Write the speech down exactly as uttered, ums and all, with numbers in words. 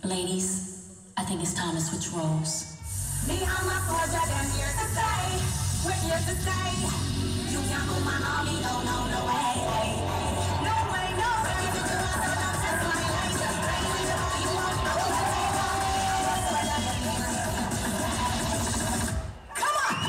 Ladies, I think it's time to switch roles. Me and my soldier, them here to stay. We're here to stay. You can't move my army, no, no, no way. No way, no way. If you do not turn up, test my life. Just crazy, you won't know what they want. Come on!